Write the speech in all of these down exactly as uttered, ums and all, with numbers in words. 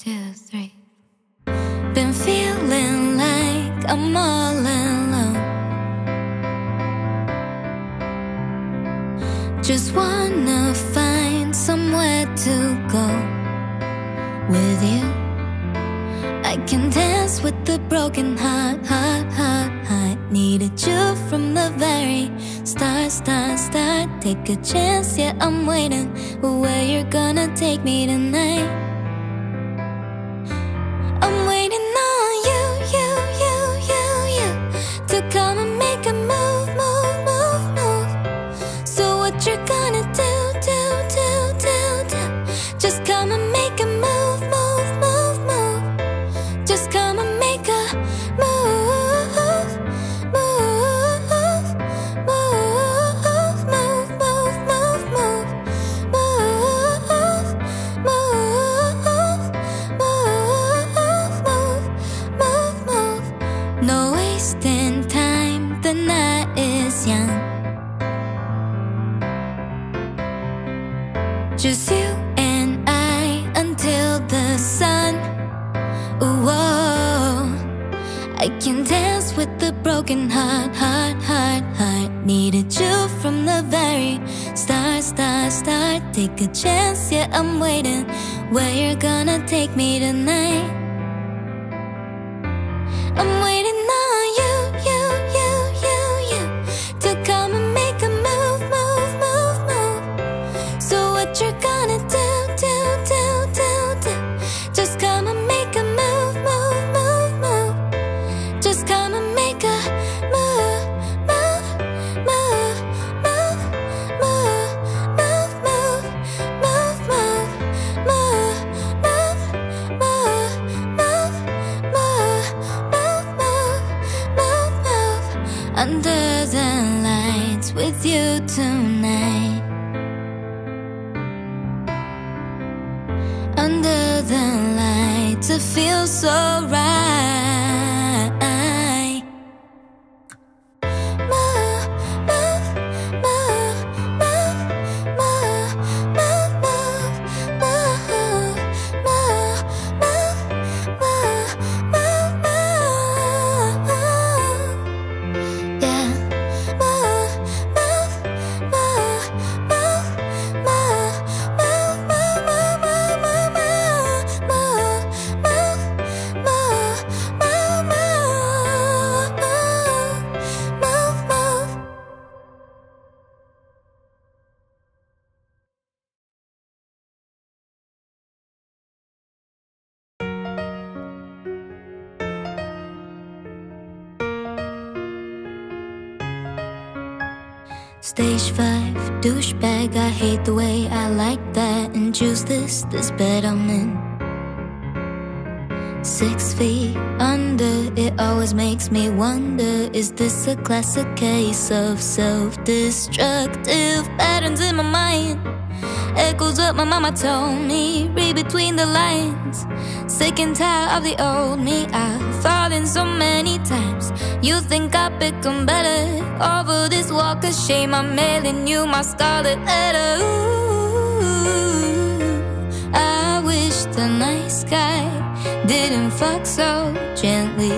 two, three. Been feeling like I'm all alone. Just wanna find somewhere to go with you. I can dance with the broken heart, heart, heart, heart. Needed you from the very start, start, start. Take a chance, yeah, I'm waiting. Where you're gonna take me tonight? I'm waiting on you, you, you, you, you to come and make a move, move, move, move. So what you're gonna do, do, do, do, do? Just come and make a move, move, move, move. Just come and make a move, move, move, move, move, move, move, move, move, move, move, move. No wasting time, the night is young. Just you and I until the sun. Whoa, I can dance with the broken heart, heart, heart, heart. Needed you from the very start, start, start. Take a chance, yeah, I'm waiting. Where you're gonna take me tonight? I'm waiting on you, you, you, you, you to come and make a move, move, move, move. So what you're gonna do, do, do, do, do? Just come and make a move, move, move, move. Just come and make a move, move, move, move, move, move, move, move, move, move, move, move, move, move, move, move. Under the lights with you tonight. Under the lights, it feels so right. Move, move, move, move, move, move, move, move, move, move, move, move. Yeah. Move, move, move, move, move, move, move, move, move, move, move, move, move, move, move. Stage five, douchebag, I hate the way I like that. And choose this, this bed I'm in. Six feet under, it always makes me wonder, is this a classic case of self-destructive patterns in my mind? Echoes what my mama told me, read between the lines. Sick and tired of the old me, I've fallen so many times. You think I've become better over this walk of shame. I'm mailing you my scarlet letter. Ooh, I wish the nice guy didn't fuck so gently.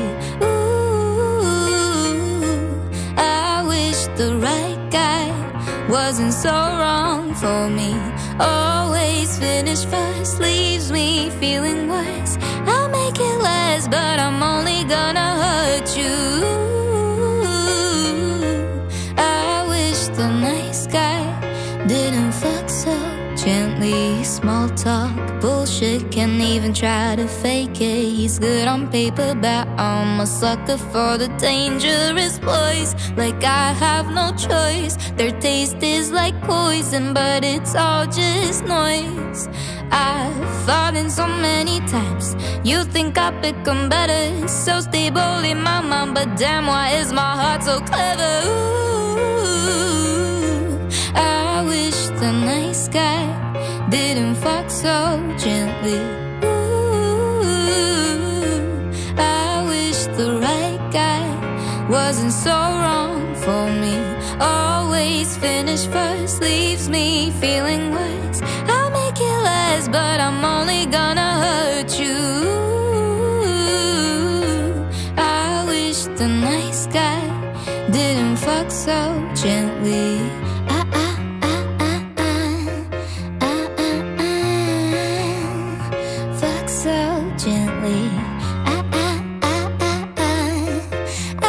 Ooh, I wish the right guy wasn't so wrong for me. Always finish first, leaves me feeling worse. I'll make it last, but I'm only gonna hurt you. I wish the nice guy didn't fuck so gently. Small talk, bullshit, can't even try to fake it. He's good on paper, but I'm a sucker for the dangerous boys. Like I have no choice. Their taste is like poison, but it's all just noise. I've fallen so many times. You think I've become better, so stable in my mind, but damn, why is my heart so clever? Ooh, I wish the nice guy didn't fuck so gently. Ooh, I wish the right guy wasn't so wrong for me. Always finish first, leaves me feeling worse. I'll make it last, but I'm only gonna hurt you. the nice guy didn't fuck so gently. Ah, ah, ah, ah, ah, ah, ah, ah. Fuck so gently. Ah, ah, ah, ah, ah.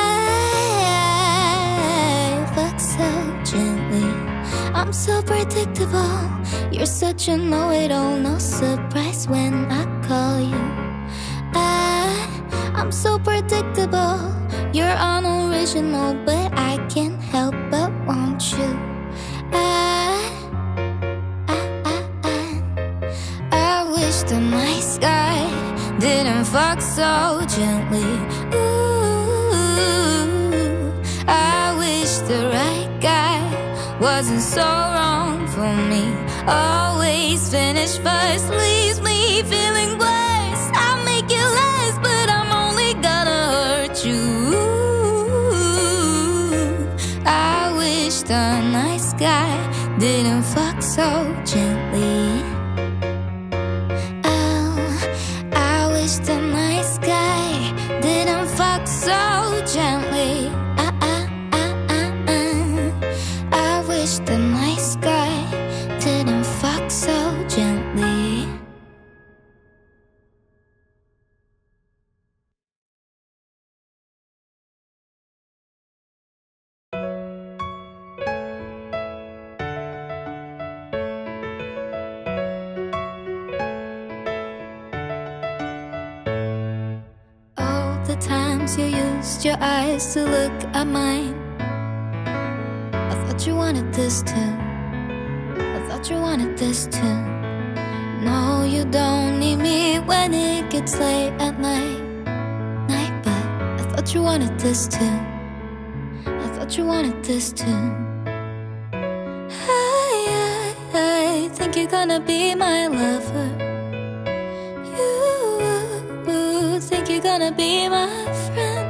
I fuck so gently. I'm so predictable. You're such a know-it-all. No surprise when I call you. I, I'm so predictable. You're unoriginal, but I can't help but want you. I, I, I, I, I wish the nice guy didn't fuck so gently. Ooh, I wish the right guy wasn't so wrong for me. Always finish first, leaves me feeling worse. I make it last, but I'm only gonna hurt you. I wish the nice guy didn't fuck so gently. Oh, I wish the nice guy didn't fuck so gently. Ah, ah, ah, ah, ah. I wish the nice guy didn't fuck so gently. All the times you used your eyes to look at mine, I thought you wanted this too. I thought you wanted this too. No, you don't need me when it gets late at night, night. But I thought you wanted this too. I thought you wanted this too. I, I, I think you're gonna be my lover. You think you're gonna be my friend.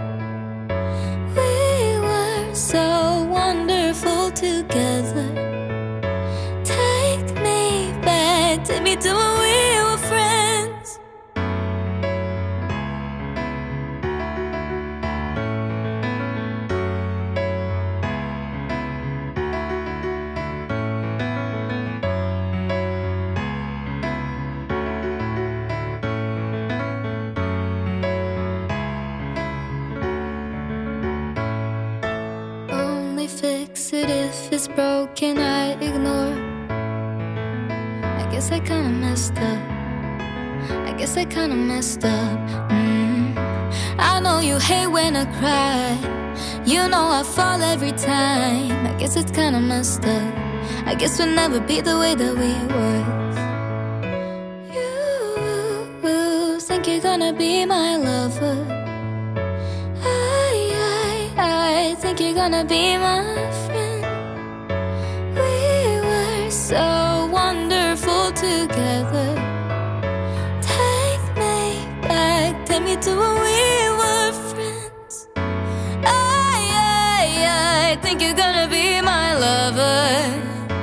We were so wonderful together. Take me back, take me to when we were friends. Only fix it if it's broken, I ignore. I guess I kinda messed up. I guess I kinda messed up. mm. I know you hate when I cry. You know I fall every time. I guess it's kinda messed up. I guess we'll never be the way that we were. You think you're gonna be my lover. I, I, I think you're gonna be my friend. We were so wonderful together. Take me back, take me to when we were friends. I, I, I think you're gonna be my lover.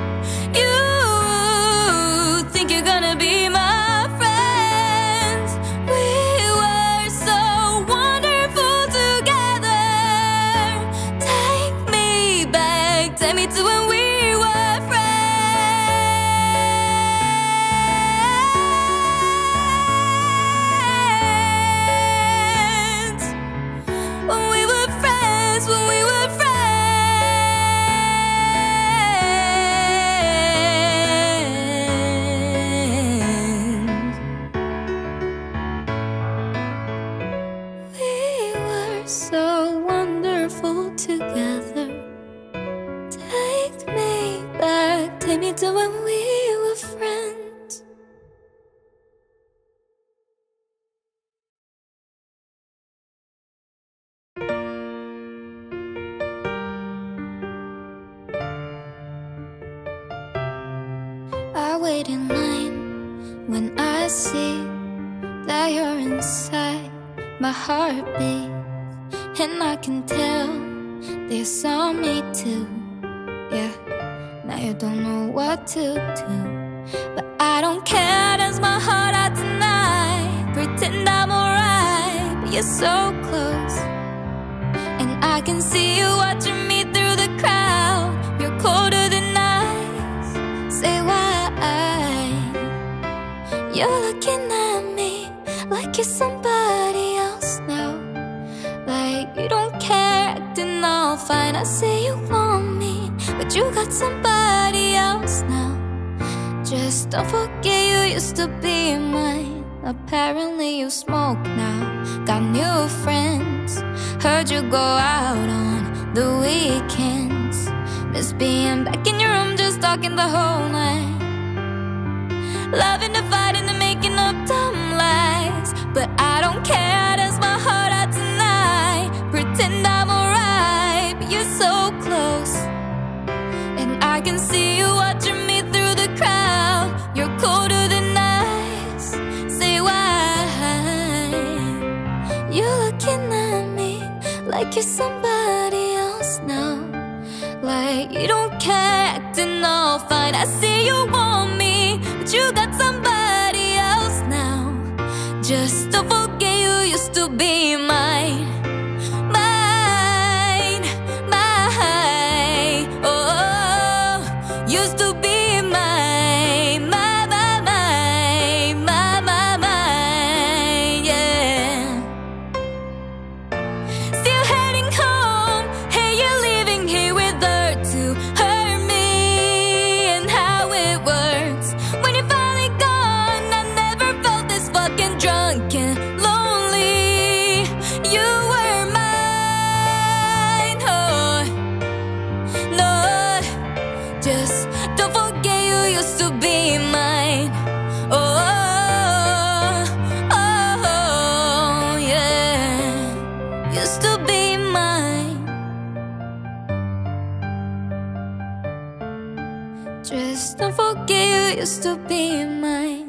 You think you're gonna be my friend. We were so wonderful together. Take me back, take me to when we were friends. When we were friends, when we were friends. We were so wonderful together. Take me back, take me to when we were friends. I wait in line when I see that you're inside my heartbeat, and I can tell they saw me too. Yeah, now you don't know what to do, but I don't care. Dance my heart out tonight, pretend I'm alright, but you're so close. I can see you watching me through the crowd. You're colder than ice. Say why? You're looking at me like you're somebody else now. Like you don't care, acting all fine. I say you want me, but you got somebody else now. Just don't forget you used to be mine. Apparently you smoke now, got new friends. Heard you go out on the weekends. Miss being back in your room just talking the whole night. Loving to fight and the making up dumb lies. But I don't care, I dance my heart out tonight. Pretend I'm alright, but you're so close. And I can see you watching me through the crowd. You're colder than ice. Say why? You're looking at me like you're somebody else now. Like you don't care, acting all fine. I see you want me, but you got somebody else now. Just don't forget you used to be mine. Mine, mine. Oh, used to be mine. My, my, mine. My, my, mine. Yeah. Still heading home. Hey, you're leaving here with her to hurt me. And how it works when you're finally gone. I never felt this fucking drunk and lonely. You were mine. Oh, no. Just don't forget you used to be mine. Oh, oh, oh, yeah. Used to be mine. Just don't forget you used to be mine.